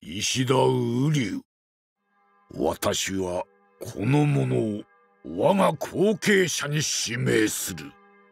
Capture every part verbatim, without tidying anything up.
石田瓜生。私はこの者を我が後継者に指名する。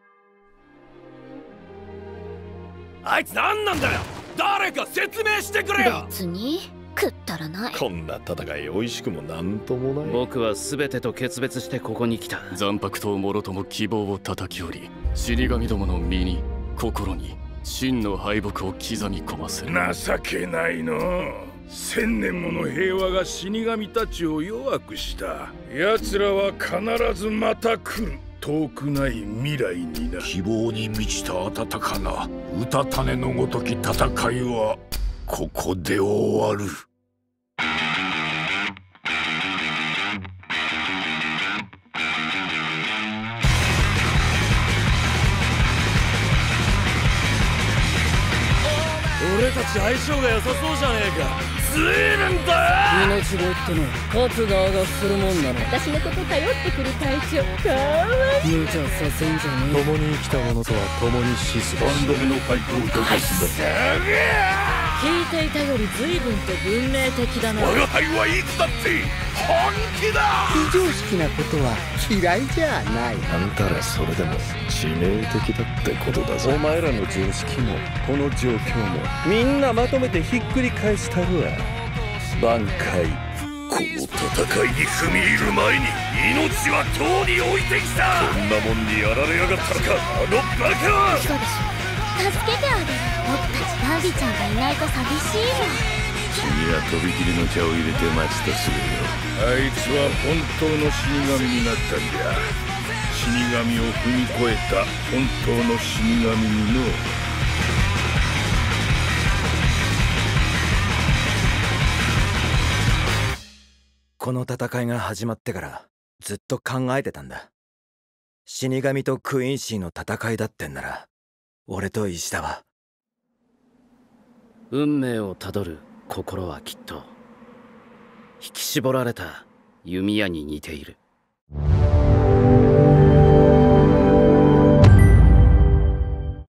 あいつ何なんだよ。誰か説明してくれよ。 別にくったらない。 こんな戦い美味しくもなんともない。 僕は全てと決別してここに来た。 残白ともろとも希望を叩き折り、死神どもの身に心に真の敗北を刻み込ませる。 情けないの。千年もの平和が死神たちを弱くした。奴らは必ずまた来る。遠くない未来にな。希望に満ちた温かなうたた寝のごとき戦いはここで終わる。 俺たち相性が良さそうじゃねえか。ずいぶんだ。 命がっての勝つ側がするもんなの。 私のこと頼ってくる隊長かわいい。 無茶させんじゃねえ。 共に生きた者とは共に死す。 三度目の回答を許可すだ。 聞いていたより随分と文明的だな。 我が輩はいつだって本気だ。 非常識なことは嫌いじゃない。 あんたらそれでも致命的だってことだぞ。お前らの常識もこの状況もみんなまとめてひっくり返したるわ。挽回。 この戦いに踏み入る前に命はとうに置いてきた。こんなもんにやられやがったのかあのバカは。 そうでしょ。助けてあげる。僕たちダンディちゃんがいないと寂しいわ。 君はとびきりの茶を入れて待つとするよ。あいつは本当の死神になったんじゃ。死神を踏み越えた本当の死神にの。 この戦いが始まってからずっと考えてたんだ。死神とクインシーの戦いだってんなら俺と石田は。 運命をたどる心はきっと引き絞られた弓矢に似ている。